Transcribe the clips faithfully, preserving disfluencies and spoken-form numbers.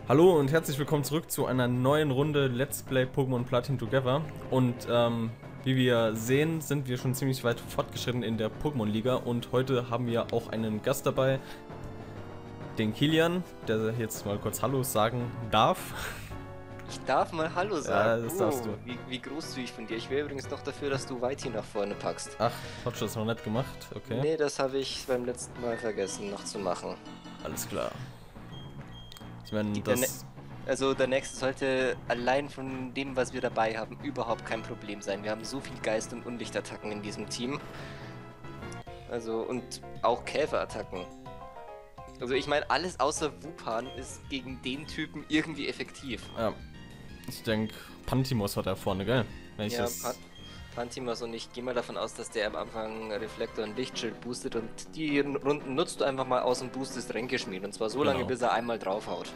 Hallo und herzlich willkommen zurück zu einer neuen Runde Let's Play Pokémon Platin Together. Und ähm, wie wir sehen, sind wir schon ziemlich weit fortgeschritten in der Pokémon-Liga. Und heute haben wir auch einen Gast dabei, den Kilian, der jetzt mal kurz Hallo sagen darf. Ich darf mal Hallo Ja, sagen. das Oh, darfst du. Wie, wie großzügig von dir. Ich wäre übrigens noch dafür, dass du Whitey nach vorne packst. Ach, hast du das noch nicht gemacht? Okay. Nee, das habe ich beim letzten Mal vergessen noch zu machen. Alles klar. Ich meine, Die- der das... Also der nächste sollte allein von dem, was wir dabei haben, überhaupt kein Problem sein. Wir haben so viel Geist- und Unlichtattacken in diesem Team. Also und auch Käferattacken. Also ich meine, alles außer Wupan ist gegen den Typen irgendwie effektiv. Ja, ich denke, Pantimos hat da vorne, gell? Wenn ich Ja, das... Pan Pantimos, und ich gehe mal davon aus, dass der am Anfang Reflektor und Lichtschild boostet und die Runden nutzt du einfach mal aus und boostest Ränkeschmied, und zwar so lange, Genau. bis er einmal draufhaut.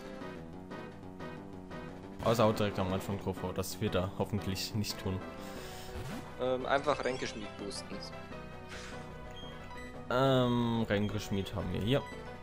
Außer auch direkt am Anfang drauf, das wird er hoffentlich nicht tun. Ähm, einfach Ränkeschmied boosten. Ähm, Ränkeschmied haben wir hier.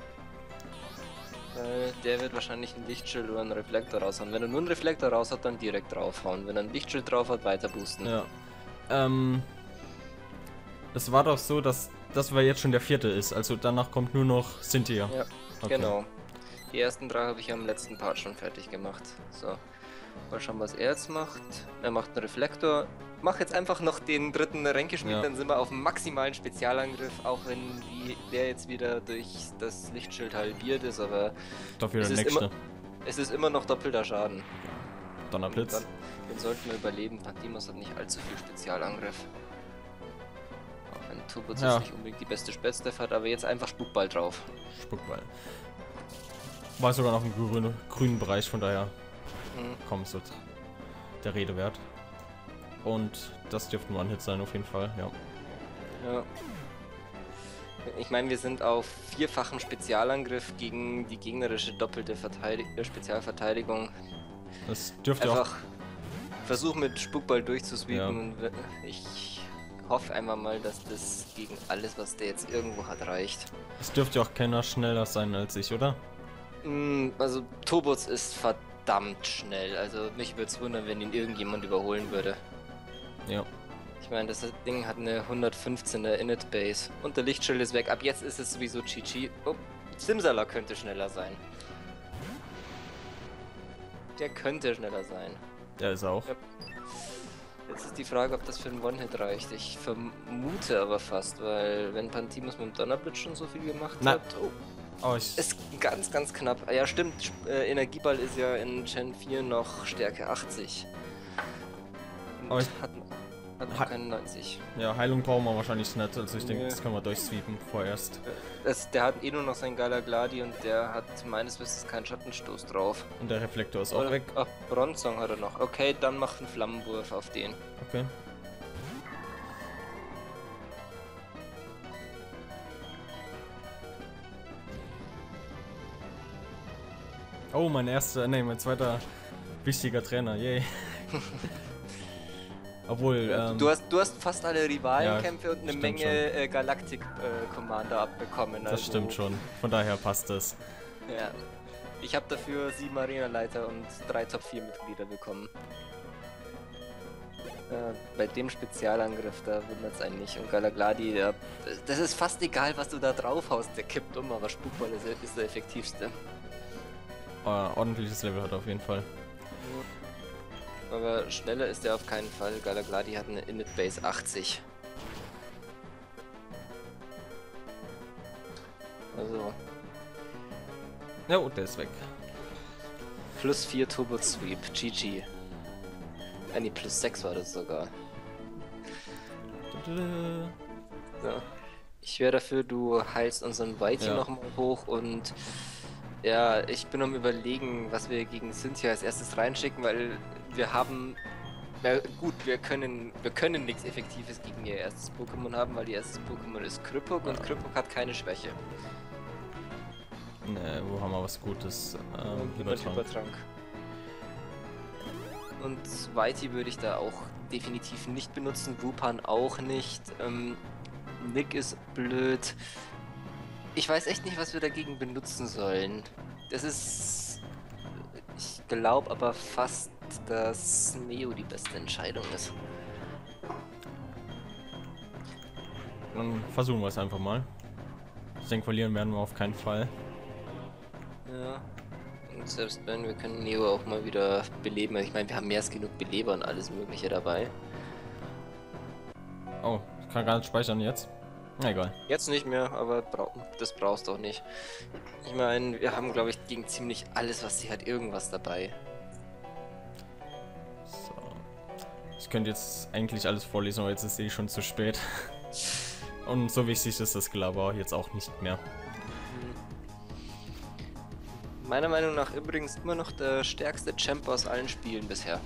Äh, der wird wahrscheinlich ein Lichtschild oder einen Reflektor raushauen. Wenn er nur einen Reflektor raus hat, dann direkt draufhauen. Wenn er ein Lichtschild drauf hat, weiter boosten. Ja. Ähm. Es war doch so, dass das war jetzt schon der vierte ist. Also danach kommt nur noch Cynthia. Ja, Okay. genau. Die ersten drei habe ich ja im letzten Part schon fertig gemacht. So. Mal schauen, was er jetzt macht. Er macht einen Reflektor. Mach jetzt einfach noch den dritten Ränkeschmied, Ja. dann sind wir auf dem maximalen Spezialangriff, auch wenn die, der jetzt wieder durch das Lichtschild halbiert ist, aber Dafür es der ist, nächste. immer, es ist immer noch doppelter Schaden. Und Donnerblitz. dann, den sollten wir überleben. Pantimos hat nicht allzu viel Spezialangriff. Auch wenn Turbo Ja. jetzt nicht unbedingt die beste Spätstef hat, aber jetzt einfach Spukball drauf. Spuckball. War sogar noch im grünen, grünen Bereich, von daher Mhm. kommt so der Rede wert. Und das dürfte ein One-Hit sein auf jeden Fall, ja. Ja. Ich meine, wir sind auf vierfachen Spezialangriff gegen die gegnerische doppelte Verteidig äh, Spezialverteidigung. Das dürfte Einfach Versuch mit Spukball durchzusweepen, Ja. und wir- ich hoffe einmal mal, dass das gegen alles, was der jetzt irgendwo hat, reicht. auch. Es dürfte auch keiner schneller sein als ich, oder? Mm, Also Tobots ist verdammt schnell, also mich würde es wundern, wenn ihn irgendjemand überholen würde. Ja. Ich meine, das Ding hat eine hundertfünfzehner Init Base und der Lichtschild ist weg. Ab jetzt ist es sowieso G G. Oh, Simsala könnte schneller sein. Der könnte schneller sein. Der ist auch. Ja. Jetzt ist die Frage, ob das für einen One-Hit reicht. Ich vermute aber fast, weil wenn Pantimos mit dem Donnerblitz schon so viel gemacht Na. hat... Oh, Oh, ich. ist ganz, ganz knapp. Ja, stimmt. Sp- Äh, Energieball ist ja in Gen vier noch Stärke achtzig. Und Aber ich- hat, hat noch Ha- keine neunzig. Ja, Heilung brauchen wir wahrscheinlich nicht. Also ich denke, Nee. das können wir durchsweepen vorerst. Das, der hat eh nur noch sein Galagladi und der hat meines Wissens keinen Schattenstoß drauf. Und der Reflektor ist auch Oder- weg. Ach, Bronzong hat er noch. Okay, dann macht einen Flammenwurf auf den. Okay. Oh, mein erster, nee, mein zweiter wichtiger Trainer, yay. Obwohl, ähm, du, hast, du hast fast alle Rivalenkämpfe ja, und eine stimmt Menge schon. äh, Galaktik-Commander abbekommen. das also, stimmt schon. Von daher passt es. Ja. Ich habe dafür sieben Arenaleiter und drei Top vier Mitglieder bekommen. Äh, bei dem Spezialangriff, da wundert es einen nicht. Und Galagladi, der, das ist fast egal, was du da drauf haust, der kippt um, aber Spukball ist, ist der effektivste. Äh, ordentliches Level hat er auf jeden Fall. Aber schneller ist er auf keinen Fall. Galagladi hat eine Init Base achtzig. Also, Ja, oh, der ist weg. plus vier Turbo Sweep, G G. Ah, nee, plus sechs war das sogar. So. Ich wäre dafür, du heilst unseren Whitey Ja. nochmal hoch, und ja, ich bin am Überlegen, was wir gegen Cynthia als erstes reinschicken, weil wir haben, na gut, wir können wir können nichts Effektives gegen ihr erstes Pokémon haben, weil ihr erstes Pokémon ist Krüppuk, und Ja. Krüppuk hat keine Schwäche. Ne, wo haben wir was Gutes? Ähm, Und Hypertrank. Hypertrank. Und Whitey würde ich da auch definitiv nicht benutzen, Wupan auch nicht. Ähm, Nick ist blöd. Ich weiß echt nicht, was wir dagegen benutzen sollen. Das ist... glaube aber fast, dass Neo die beste Entscheidung ist. Dann versuchen wir es einfach mal. Ich denke, verlieren werden wir auf keinen Fall. Ja. Und selbst wenn, wir können Neo auch mal wieder beleben. Ich meine, wir haben mehr als genug Beleber und alles Mögliche dabei. Oh, ich kann gar nicht speichern jetzt. Na egal. Jetzt nicht mehr, aber brau das brauchst du auch nicht. Ich meine, wir haben, glaube ich, gegen ziemlich alles, was sie hat, irgendwas dabei. So. Ich könnte jetzt eigentlich alles vorlesen, aber jetzt ist eh schon zu spät. Und so wichtig ist das Gelaber jetzt auch nicht mehr. Meiner Meinung nach übrigens immer noch der stärkste Champ aus allen Spielen bisher.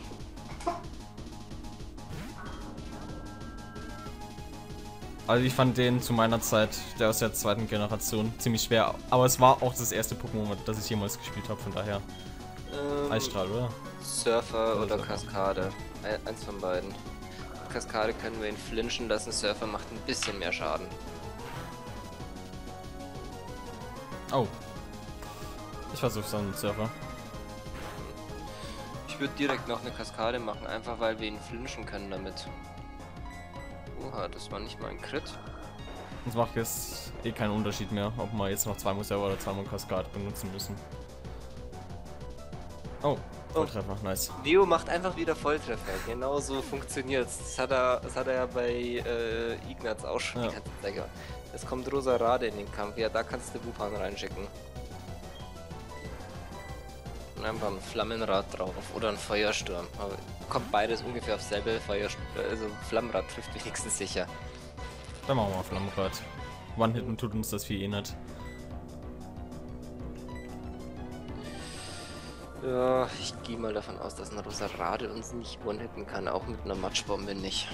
Also ich fand den zu meiner Zeit, der aus der zweiten Generation, ziemlich schwer. Aber es war auch das erste Pokémon, das ich jemals gespielt habe, von daher. Ähm, Eisstrahl, oder? Surfer Oder oder Surfer. Kaskade. Ein- Eins von beiden. Mit Kaskade können wir ihn flinchen lassen, Surfer macht ein bisschen mehr Schaden. Oh. Ich versuch's dann, Surfer. Ich würde direkt noch eine Kaskade machen, einfach weil wir ihn flinchen können damit. Oha, das war nicht mal ein Crit. Es macht jetzt eh keinen Unterschied mehr, ob wir jetzt noch zweimal Server oder zweimal Kaskade benutzen müssen. Oh, Volltreffer, nice. Neo macht einfach wieder Volltreffer. Genau so funktioniert's. Das hat er, das hat er ja bei äh, Ignaz auch schon Ja. die ganze Zeit gemacht. Es kommt Rosa Rade in den Kampf. Ja, da kannst du Wupan reinschicken. Und einfach ein Flammenrad drauf oder ein Feuersturm. Aber kommt beides ungefähr auf selbe Feuersturm. Also Flammenrad trifft wenigstens sicher. Dann machen wir mal Flammenrad. One-Hitten tut uns das Vieh eh nicht. Ja, ich gehe mal davon aus, dass ein Rosa Rade uns nicht one-hitten kann, auch mit einer Matschbombe nicht.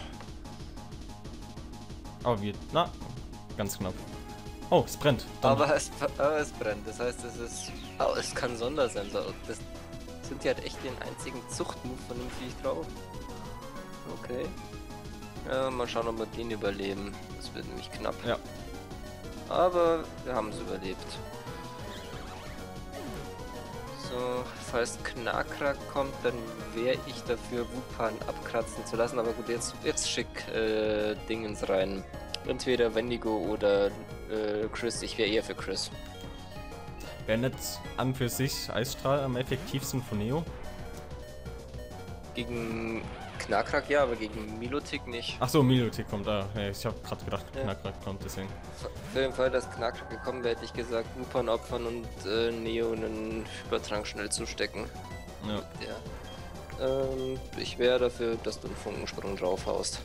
Aber wir. Na, ganz knapp. Oh, es brennt. Dann Aber es, aber es brennt, das heißt, es ist. Oh, es kann Sondersensor. Das sind ja halt echt den einzigen Zuchtmove von dem Viech drauf. Okay. Ja, mal schauen, ob wir den überleben. Das wird nämlich knapp. Ja. Aber wir haben es überlebt. So, falls Knakrak kommt, dann wäre ich dafür, Wupan abkratzen zu lassen. Aber gut, jetzt, jetzt schick äh, Dingens rein. Entweder Wendigo oder äh, Chris. Ich wäre eher für Chris. wäre nicht an für sich Eisstrahl am effektivsten von Neo. Gegen Knakrak ja, aber gegen Milotic nicht. Achso, Milotic kommt da. Ja, ich habe gerade gedacht, Ja. Knackrack kommt, deswegen. Für den Fall, dass Knakrak gekommen wäre, hätte ich gesagt, Wupan opfern und äh, Neo einen Hypertrank schnell zustecken. Ja. Ja. Ähm, ich wäre dafür, dass du einen Funkensprung draufhaust.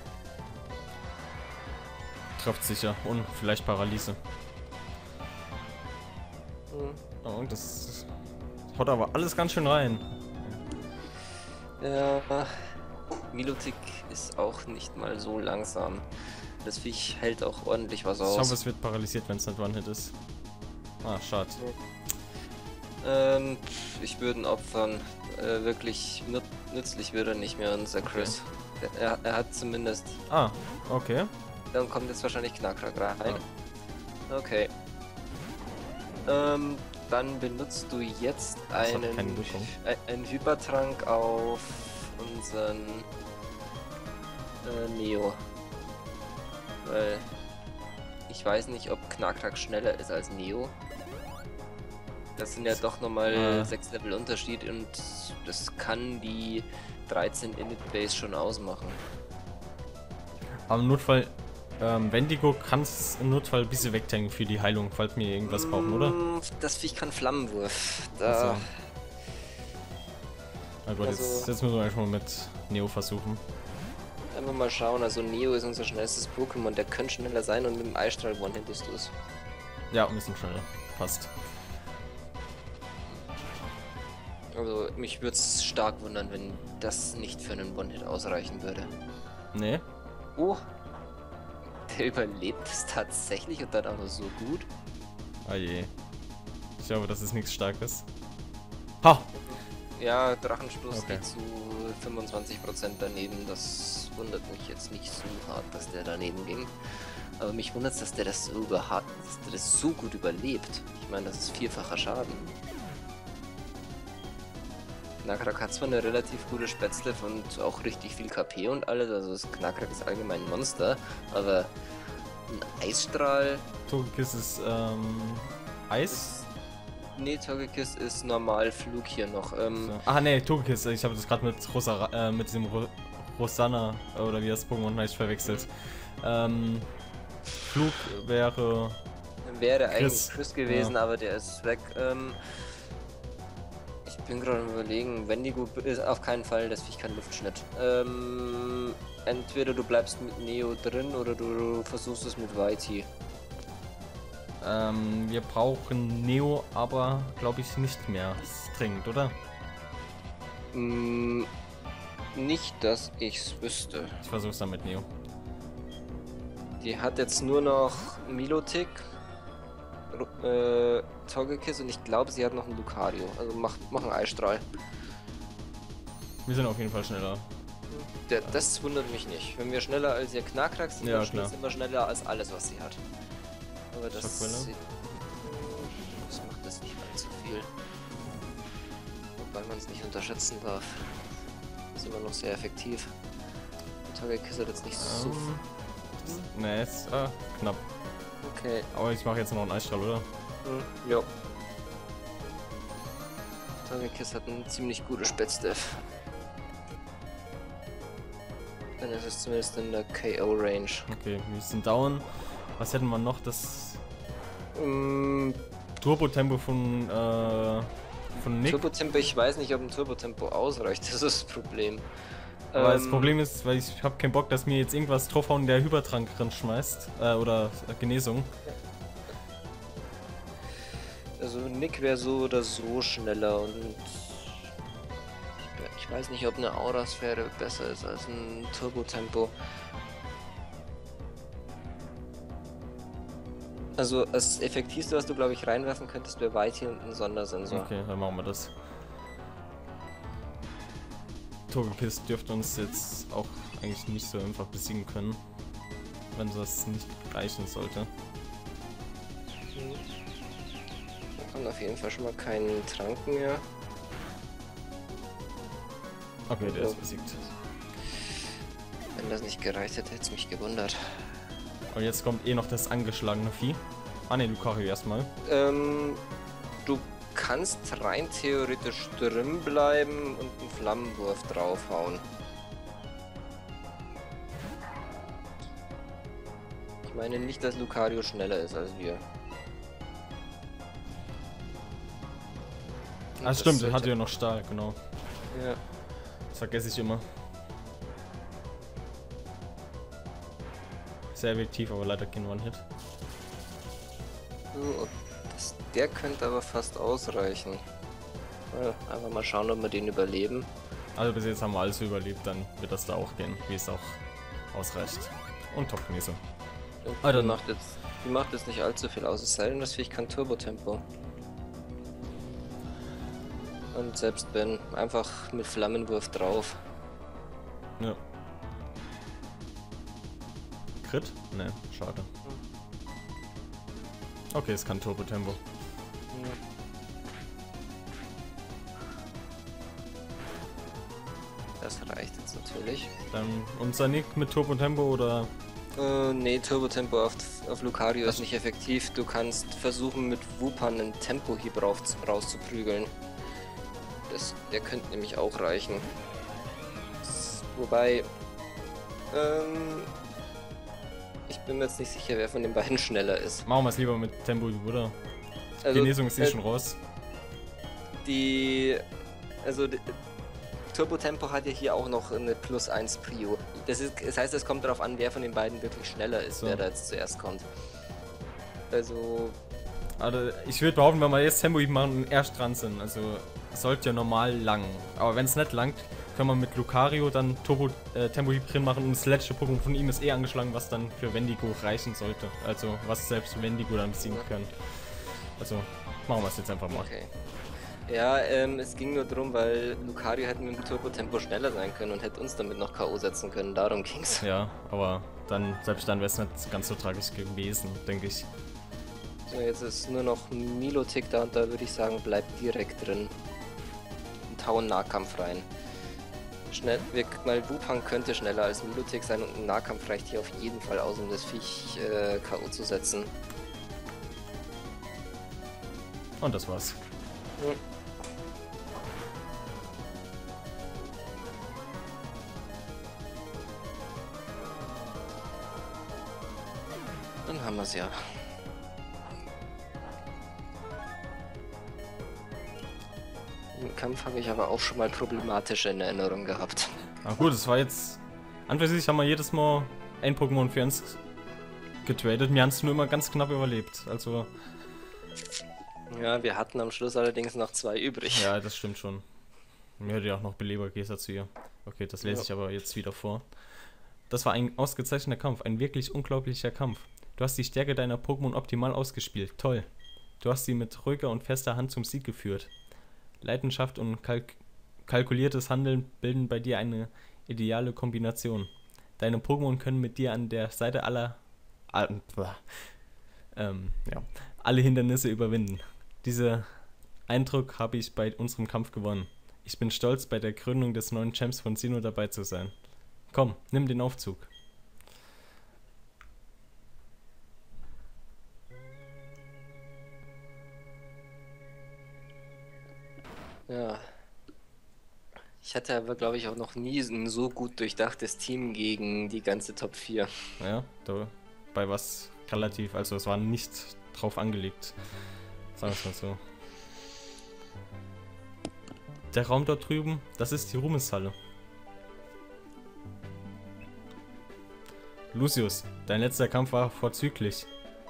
Trifft sicher. Und vielleicht Paralyse. Hm. Oh, das haut aber alles ganz schön rein. Ja, Milotic ist auch nicht mal so langsam. Das Viech hält auch ordentlich was Ich hoffe, aus. es wird paralysiert, wenn es nicht One-Hit ist. Ah, schade. Ähm, pff, ich würde ihn opfern. Äh, wirklich nü nützlich wird er nicht mehr, unser Chris. Er, er hat zumindest. Ah, okay. Dann kommt jetzt wahrscheinlich Knakrak rein. Okay. Ähm, dann benutzt du jetzt hat einen, keine Wirkung. ein- einen Hypertrank auf unseren äh, Neo. Weil ich weiß nicht, ob Knakrak schneller ist als Neo. Das sind ja doch nochmal Äh. sechs Level Unterschied und das kann die dreizehn Init Base schon ausmachen. Aber im Notfall, ähm, Wendigo kann es im Notfall ein bisschen wegtanken für die Heilung, falls wir irgendwas brauchen, oder? Mm, Das Viech kann Flammenwurf. Da, Also, na gut, Also- jetzt, jetzt müssen wir einfach mal mit Neo versuchen. Einfach mal schauen, also Neo ist unser schnellstes Pokémon, der könnte schneller sein und mit dem Eisstrahl one-hittest du es. Ja, ein bisschen schneller. Passt. Also mich würde es stark wundern, wenn das nicht für einen One-Hit ausreichen würde. Nee. Oh, der überlebt es tatsächlich und dann auch noch so gut. Ah je. Ich glaube, das ist nichts Starkes. Ha! Ja, Drachenstoß Okay. geht zu fünfundzwanzig Prozent daneben, das wundert mich jetzt nicht so hart, dass der daneben ging. Aber mich wundert es, dass der das so überhart, dass der das so gut überlebt. Ich meine, das ist vierfacher Schaden. Knackrack hat zwar eine relativ gute Spätzliff und auch richtig viel K P und alles, also das Knackrack ist allgemein ein Monster, aber ein Eisstrahl... Togekiss ist, ähm, Eis? Ist, nee, Togekiss ist normal Flug hier noch. Ähm, so. Ah, nee, Togekiss, ich habe das gerade mit Rosa, äh, mit diesem Ro Rosanna, oder wie das Pokémon heißt, verwechselt. Ähm, Flug wäre... Wäre Chris. eigentlich Chris gewesen, Ja. aber der ist weg. Ähm, ich bin gerade am Überlegen, Wendigo ist auf keinen Fall, das Viech kann Luftschnitt. Ähm, entweder du bleibst mit Neo drin oder du versuchst es mit Whitey. Ähm, wir brauchen Neo, aber glaube ich nicht mehr dringend, oder? Mm, nicht, dass ich's wüsste. Ich versuch's dann mit Neo. Die hat jetzt nur noch Milotic, äh, Togekiss und ich glaube, sie hat noch einen Lucario. Also mach, mach einen Eisstrahl. Wir sind auf jeden Fall schneller. Der, das wundert mich nicht. Wenn wir schneller als ihr Knackrack sind, Ja, dann klar. sind wir schneller als alles, was sie hat. Aber das, Schockwelle? sieht, das macht das nicht allzu viel. Wobei man es nicht unterschätzen darf. Ist immer noch sehr effektiv. Der Togekiss hat jetzt nicht so... Ähm, ne, ist ah, knapp. Okay. Aber ich mache jetzt noch einen Eisstrahl, oder? Hm, ja. Togekiss hat eine ziemlich gute Spätzdiff. Dann ist es zumindest in der K O-Range. Okay, wir sind down. Was hätten wir noch? Das Mm, Turbo-Tempo von, äh, von Nick. Turbotempo, ich weiß nicht, ob ein Turbotempo ausreicht, das ist das Problem. Aber das Ähm, Problem ist, weil ich habe keinen Bock, dass mir jetzt irgendwas draufhauen, der Hypertrank drin schmeißt. Äh, oder äh, Genesung. Also Nick wäre so oder so schneller und ich, ich weiß nicht, ob eine Aurasphäre besser ist als ein Turbotempo. Also das effektivste, was du glaube ich reinwerfen könntest, wäre Whitey und ein Sondersensor. Okay, dann machen wir das. Togekiss dürfte uns jetzt auch eigentlich nicht so einfach besiegen können. Wenn das nicht reichen sollte. Da kommt auf jeden Fall schon mal kein Trank mehr. Okay, der ist besiegt. Wenn das nicht gereicht hätte, hätte es mich gewundert. Und jetzt kommt eh noch das angeschlagene Vieh. Ah ne, Lucario erstmal. Ähm, du kannst rein theoretisch drin bleiben und einen Flammenwurf draufhauen. Ich meine nicht, dass Lucario schneller ist als wir. Ah, Das stimmt, der sollte- hatte ja noch Stahl, genau. Ja. Das vergesse ich immer. Sehr effektiv, aber leider kein One-Hit. So, das, der könnte aber fast ausreichen. Ja, einfach mal schauen, ob wir den überleben. Also bis jetzt haben wir alles überlebt, dann wird das da auch gehen, wie es auch ausreicht. Und Top-Genesung. Und Ah, die, dann- macht jetzt, die macht jetzt nicht allzu viel aus, es sei denn, das Viech kann Turbotempo. Und selbst wenn, einfach mit Flammenwurf drauf. Ja. Crit? Ne, schade. Okay, es kann Turbo-Tempo. Das reicht jetzt natürlich. Dann unser Nick mit Turbo-Tempo oder... Äh, nee, Turbotempo auf, auf Lucario ist nicht effektiv. Du kannst versuchen mit Wupan einen Tempohieb rauf, rauszuprügeln. Das, der könnte nämlich auch reichen. S- Wobei, ähm, ich bin mir jetzt nicht sicher, wer von den beiden schneller ist. Machen wir es lieber mit Tempo, oder? Also, Genesung ist eh äh, schon raus. Die, also die, Turbotempo hat ja hier auch noch eine plus eins Prio. Das, ist, das heißt, es kommt darauf an, wer von den beiden wirklich schneller ist, So. wer da jetzt zuerst kommt. Also, Also ich würde behaupten, wenn wir jetzt Tempo machen und erst dran sind, also es sollte ja normal lang. Aber wenn es nicht langt, können wir mit Lucario dann Turbo äh, Tempo drin machen und das letzte Pokémon von ihm ist eh angeschlagen, was dann für Wendigo reichen sollte. Also was selbst Wendigo dann besiegen Ja. können. Also machen wir es jetzt einfach mal. okay. Ja, ähm, es ging nur darum, weil Lucario hätte mit dem Turbotempo schneller sein können und hätte uns damit noch K O setzen können. Darum ging's. Ja, aber dann, selbst dann wäre es nicht ganz so tragisch gewesen, denke ich. So, jetzt ist nur noch Milotic da und da würde ich sagen, bleibt direkt drin. und hauen Nahkampf rein. Schnell, wir, weil Wupan könnte schneller als Milotic sein und ein Nahkampf reicht hier auf jeden Fall aus, um das Viech äh, K O zu setzen. Und das war's. Hm. Dann haben wir es ja. Im Kampf habe ich aber auch schon mal problematische in Erinnerung gehabt. Na gut, es war jetzt... An für sich haben wir jedes Mal ein Pokémon für uns getradet. Wir haben es nur immer ganz knapp überlebt. Also... Ja, wir hatten am Schluss allerdings noch zwei übrig. Ja, das stimmt schon. Mir hätte ja auch noch Belebergäser zu ihr. Okay, das lese Ja. ich aber jetzt wieder vor. Das war ein ausgezeichneter Kampf, ein wirklich unglaublicher Kampf. Du hast die Stärke deiner Pokémon optimal ausgespielt. Toll. Du hast sie mit ruhiger und fester Hand zum Sieg geführt. Leidenschaft und kalk kalkuliertes Handeln bilden bei dir eine ideale Kombination. Deine Pokémon können mit dir an der Seite aller ah, ähm, ja, alle Hindernisse überwinden. Diesen Eindruck habe ich bei unserem Kampf gewonnen. Ich bin stolz, bei der Gründung des neuen Champs von Sinnoh dabei zu sein. Komm, nimm den Aufzug. Ja. Ich hatte aber, glaube ich, auch noch nie ein so gut durchdachtes Team gegen die ganze Top vier. Ja, dabei war es relativ, also es war nicht drauf angelegt. Sagen wir es mal so. Der Raum dort drüben, das ist die Ruhmeshalle. Lucius, dein letzter Kampf war vorzüglich.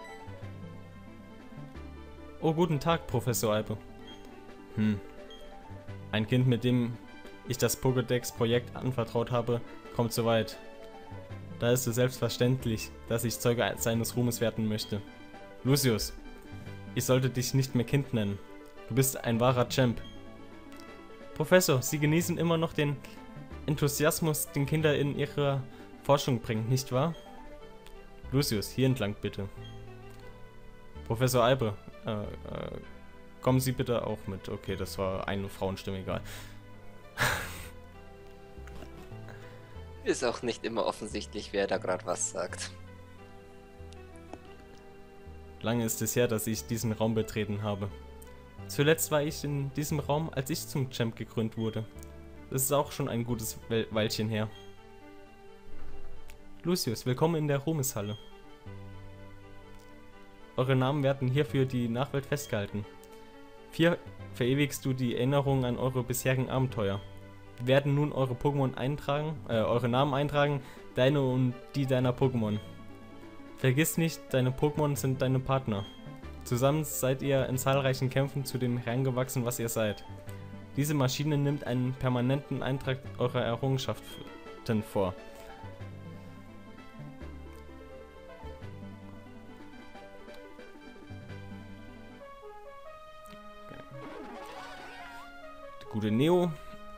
Oh, guten Tag, Professor Alpe. Hm. Ein Kind, mit dem ich das Pokédex-Projekt anvertraut habe, kommt so weit. Da ist es selbstverständlich, dass ich Zeuge seines Ruhmes werden möchte. Lucius, ich sollte dich nicht mehr Kind nennen. Du bist ein wahrer Champ. Professor, Sie genießen immer noch den Enthusiasmus, den Kinder in ihre Forschung bringt, nicht wahr? Lucius, hier entlang bitte. Professor Alpe, äh, äh, kommen Sie bitte auch mit. Okay, das war eine Frauenstimme, egal. Ist auch nicht immer offensichtlich, wer da gerade was sagt. Lange ist es her, dass ich diesen Raum betreten habe. Zuletzt war ich in diesem Raum, als ich zum Champ gekrönt wurde. Das ist auch schon ein gutes We- Weilchen her. Lucius, willkommen in der Ruhmeshalle. Eure Namen werden hier für die Nachwelt festgehalten. Hier verewigst du die Erinnerung an eure bisherigen Abenteuer. Wir werden nun eure Pokémon eintragen, äh, eure Namen eintragen, deine und die deiner Pokémon. Vergiss nicht, deine Pokémon sind deine Partner. Zusammen seid ihr in zahlreichen Kämpfen zu dem herangewachsen, was ihr seid. Diese Maschine nimmt einen permanenten Eintrag eurer Errungenschaften vor. Der gute Neo.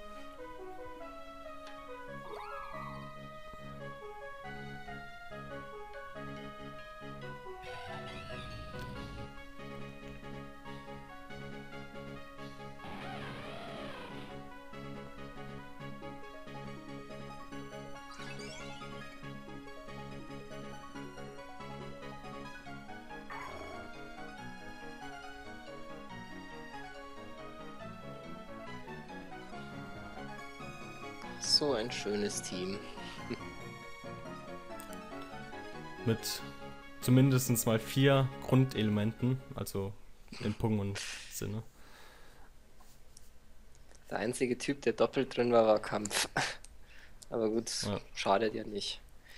So ein schönes Team. Mit zumindest mal vier Grundelementen, also im Pokémon-Sinne. Der einzige Typ, der doppelt drin war, war Kampf. Aber gut, Ja. schadet ja nicht.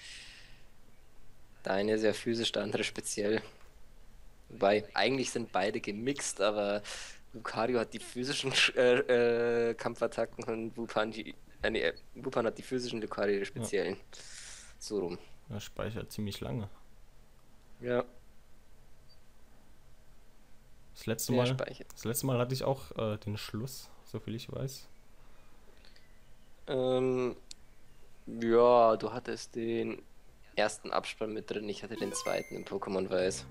Der eine sehr physisch, der andere speziell. Wobei, eigentlich sind beide gemixt, aber Lucario hat die physischen äh, äh, Kampfattacken und Wupan die. Äh, nee, Wupan hat die physischen, Lucario die speziellen. So rum. Er speichert ziemlich lange. Ja, Das letzte mehr Mal, speichert. das letzte Mal hatte ich auch äh, den Schluss, soviel ich weiß. Ähm, ja, du hattest den ersten Abspann mit drin, ich hatte den zweiten im Pokémon Weiß.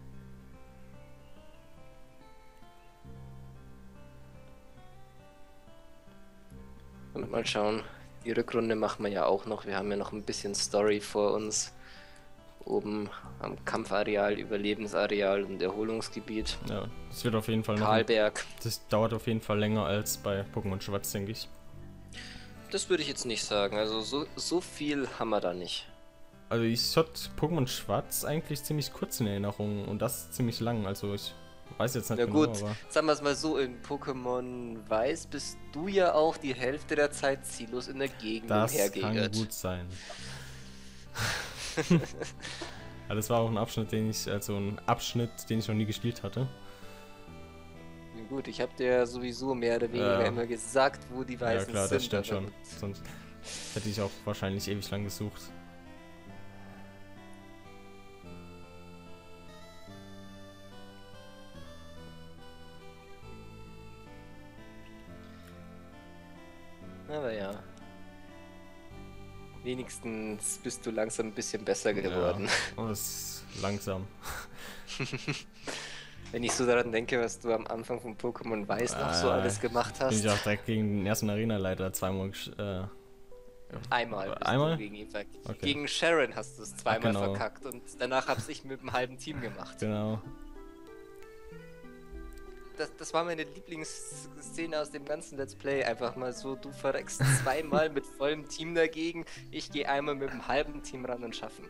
Und mal schauen. Die Rückrunde machen wir ja auch noch. Wir haben ja noch ein bisschen Story vor uns. Oben am Kampfareal, Überlebensareal und Erholungsgebiet. Ja, das wird auf jeden Fall noch. Karlberg. Das dauert auf jeden Fall länger als bei Pokémon Schwarz, denke ich. Das würde ich jetzt nicht sagen. Also so, so viel haben wir da nicht. Also ich hatte Pokémon Schwarz eigentlich ziemlich kurz in Erinnerung und das ziemlich lang. Also ich weiß jetzt nicht Na genau, gut, aber sagen wir es mal so, in Pokémon Weiß bist du ja auch die Hälfte der Zeit ziellos in der Gegend das kann umhergeirrt. gut sein. Ja, das war auch ein Abschnitt, den ich, also ein Abschnitt, den ich noch nie gespielt hatte. Na gut, ich habe dir ja sowieso mehr oder weniger Ja. immer gesagt, wo die Weißen Ja klar, sind. das stimmt aber schon. gut. Sonst hätte ich auch wahrscheinlich ewig lang gesucht. Aber ja. Wenigstens bist du langsam ein bisschen besser geworden. Ja, und das ist langsam. Wenn ich so daran denke, was du am Anfang von Pokémon Weiß noch so Äh, alles gemacht Bin hast. ich auch direkt gegen den ersten Arena-Leiter zweimal gesch- äh, Einmal bist Einmal? du gegen ihn verkackt. Okay. Gegen Sharon hast du es zweimal Ach, genau. verkackt und danach hab's ich mit einem halben Team gemacht. genau. Das, das war meine Lieblingsszene aus dem ganzen Let's Play. Einfach mal so, du verreckst zweimal mit vollem Team dagegen, ich gehe einmal mit einem halben Team ran und schaffen.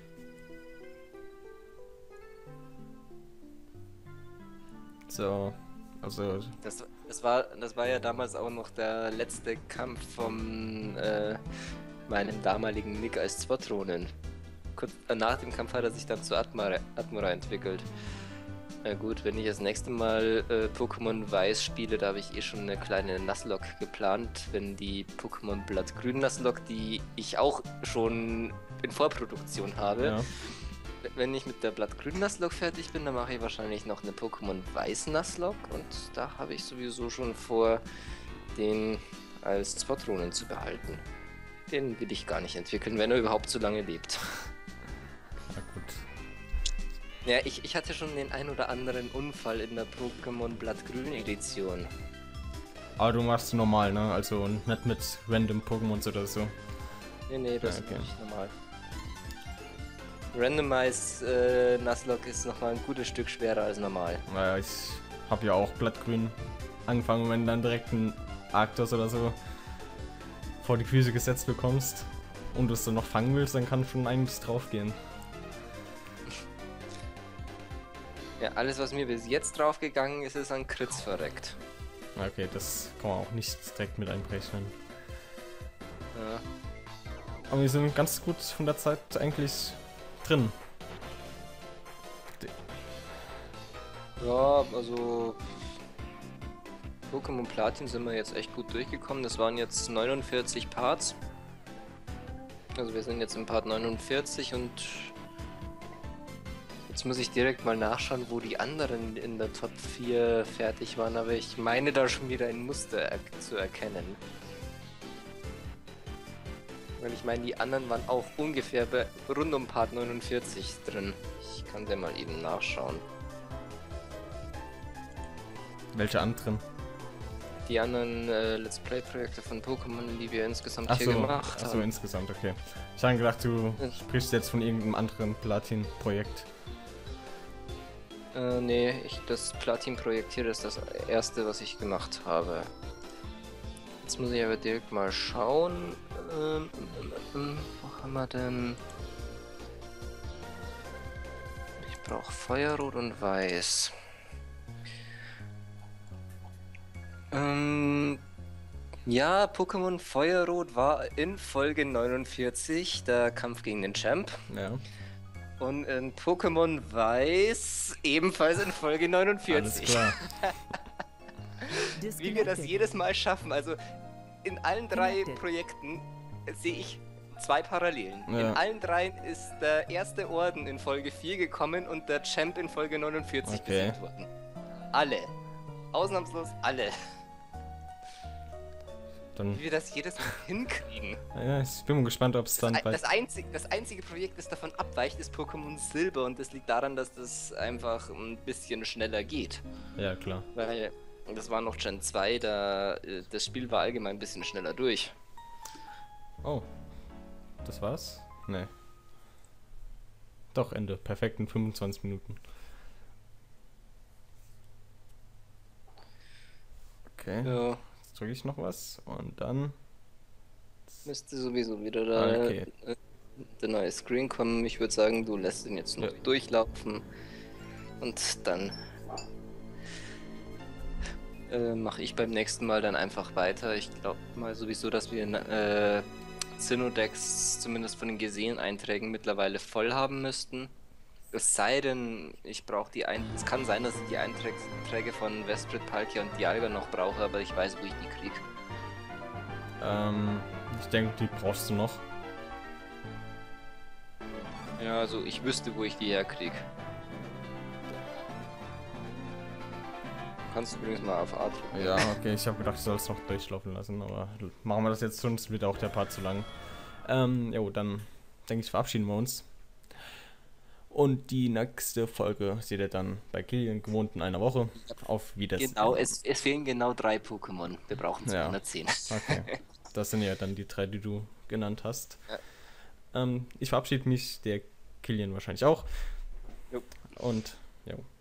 So, also Das, das, war, das war ja damals auch noch der letzte Kampf von äh, meinem damaligen Nick als Zwatronen. Kurz äh, nach dem Kampf hat er sich dann zu Atmora, Atmora entwickelt. Na gut, wenn ich das nächste Mal äh, Pokémon Weiß spiele, da habe ich eh schon eine kleine Nuzlocke geplant. Wenn die Pokémon Blattgrün Nuzlocke, die ich auch schon in Vorproduktion habe, ja. wenn ich mit der Blattgrün Nuzlocke fertig bin, dann mache ich wahrscheinlich noch eine Pokémon Weiß Nuzlocke und da habe ich sowieso schon vor, den als Zwatronen zu behalten. Den will ich gar nicht entwickeln, wenn er überhaupt so lange lebt. Na gut. Ja, ich, ich hatte schon den ein oder anderen Unfall in der Pokémon Blattgrün Edition. Aber du machst normal, ne? Also nicht mit random Pokémons oder so. Nee, nee, das Ja, okay. ist nicht normal. Randomized äh, Nuzlocke ist nochmal ein gutes Stück schwerer als normal. Naja, ich habe ja auch Blattgrün angefangen, wenn du dann direkt ein Arctos oder so vor die Füße gesetzt bekommst und du es dann noch fangen willst, dann kann schon einiges drauf gehen. Ja, alles was mir bis jetzt draufgegangen ist, ist an Crits verreckt. Okay, das kann man auch nicht direkt mit einberechnen. Ja. Aber wir sind ganz gut von der Zeit eigentlich drin. Ja, also Pokémon Platin sind wir jetzt echt gut durchgekommen. Das waren jetzt neunundvierzig Parts. Also wir sind jetzt im Part neunundvierzig und jetzt muss ich direkt mal nachschauen, wo die anderen in der Top vier fertig waren, aber ich meine da schon wieder ein Muster er zu erkennen. Weil ich meine, die anderen waren auch ungefähr bei rund um Part neunundvierzig drin. Ich kann dir mal eben nachschauen. Welche anderen? Die anderen äh, Let's Play-Projekte von Pokémon, die wir insgesamt Ach hier so, gemacht ach so, haben. insgesamt, okay. Ich habe gedacht, du Ja. sprichst jetzt von irgendeinem anderen Platin-Projekt. Äh, nee, ich, das Platin-Projekt hier ist das erste, was ich gemacht habe. Jetzt muss ich aber direkt mal schauen. Ähm, ähm, ähm, wo haben wir denn? Ich brauche Feuerrot und Weiß. Ähm, ja, Pokémon Feuerrot war in Folge neunundvierzig der Kampf gegen den Champ. Ja, Und in Pokémon Weiß ebenfalls in Folge alles neunundvierzig. klar. Wie wir das jedes Mal schaffen. Also in allen drei Projekten sehe ich zwei Parallelen. Ja. In allen dreien ist der erste Orden in Folge vier gekommen und der Champ in Folge neunundvierzig Okay. besiegt worden. Alle. Ausnahmslos alle. Dann, Wie wir das jedes Mal hinkriegen. ja, ich bin mal gespannt, ob es dann Das, bei... das, einzige, das einzige Projekt, das davon abweicht, ist Pokémon Silber und das liegt daran, dass das einfach ein bisschen schneller geht. Ja, klar. Weil Das war noch Gen zwei, da äh, das Spiel war allgemein ein bisschen schneller durch. Oh. Das war's? Nee. Doch, Ende. Perfekt in fünfundzwanzig Minuten. Okay. Ja, Jetzt drücke ich noch was und dann. müsste sowieso wieder da Ah, okay. äh, der neue Screen kommen. Ich würde sagen, du lässt ihn jetzt noch Ja. durchlaufen. Und dann äh, mache ich beim nächsten Mal dann einfach weiter. Ich glaube mal sowieso, dass wir äh, Synodex zumindest von den gesehenen Einträgen mittlerweile voll haben müssten. Es sei denn, ich brauche die Ein es kann sein, dass ich die Einträge von Vesprit, Palkia und Dialga noch brauche, aber ich weiß, wo ich die kriege. Ähm, ich denke, die brauchst du noch. Ja, also ich wüsste, wo ich die herkriege. Kannst du übrigens mal auf A drücken. Ja, okay, ich habe gedacht, ich soll es noch durchlaufen lassen, aber machen wir das jetzt, sonst wird auch der Part zu lang. Ähm, jo, dann denke ich, verabschieden wir uns. Und die nächste Folge seht ihr dann bei Killian gewohnt in einer Woche. Auf Wiedersehen. Genau, es, es fehlen genau drei Pokémon. Wir brauchen Ja. zweihundertzehn. Okay, das sind ja dann die drei, die du genannt hast. Ja. Ähm, ich verabschiede mich, der Killian wahrscheinlich auch. Jo. Und, jo.